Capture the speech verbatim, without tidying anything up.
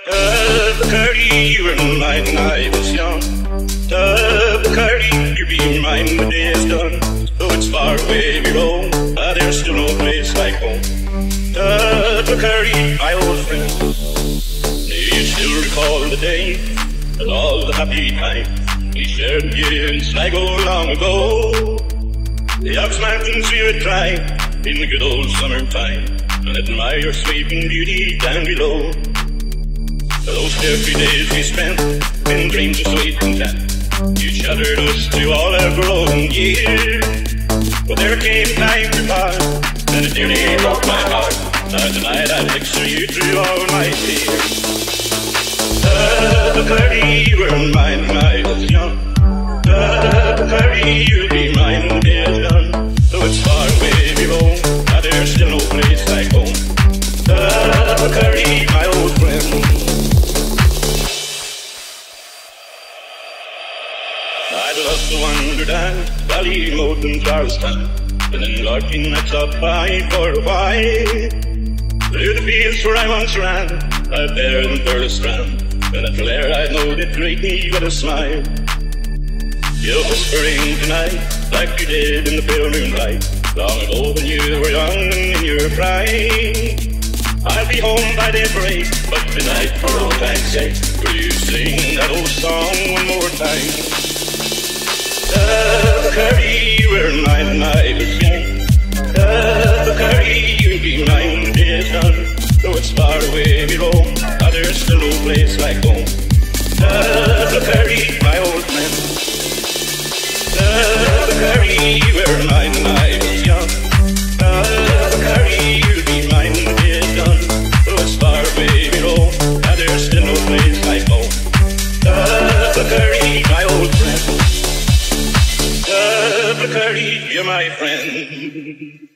Tubberucurry, you were mine when I was young. Tubberucurry, you'll be mine when the day is done. Though it's far away we roam, ah, there's still no place like home. Tubberucurry, my old friend, do you still recall the day and all the happy times we shared here in Sligo long ago? The Ox Mountains we would climb in the good old summertime and admire your sweeping beauty down below. Those carefree days we spent in dreams of sweet content, you sheltered us through all our growing years. But there came time to part, and it nearly broke my heart. Now tonight I'll picture you through all my tears. Tubberucurry, you were mine when I was young. Tubberucurry, you'll be mine when the day is done. Though it's far away we roam, ah, there's still no place like home. Tubberucurry, my old friend. I'd love to wander down Ballymote and Charlestown, and then larking nights up high for a while, through the fields where I once ran, out there in Burlestrand, and at Clare I'd know they'd greet me with a smile. You're whispering tonight like you did in the pale moonlight, long ago when you were young and in your prime. I'll be home by daybreak, but tonight for old time's sake, will you sing that old song one more time? Tubberucurry, you were mine when I was young. Tubberucurry, you'll be mine when the day is done. Though it's far away we roam, ah, there's still no place like home. Tubberucurry, my old friend. Tubberucurry, you were mine when I was young. Tubberucurry, you'll be mine when the day is done. Though it's far away we roam, ah, there's still no place like home. Tubberucurry, my old friend. Tubberucurry, you're my friend.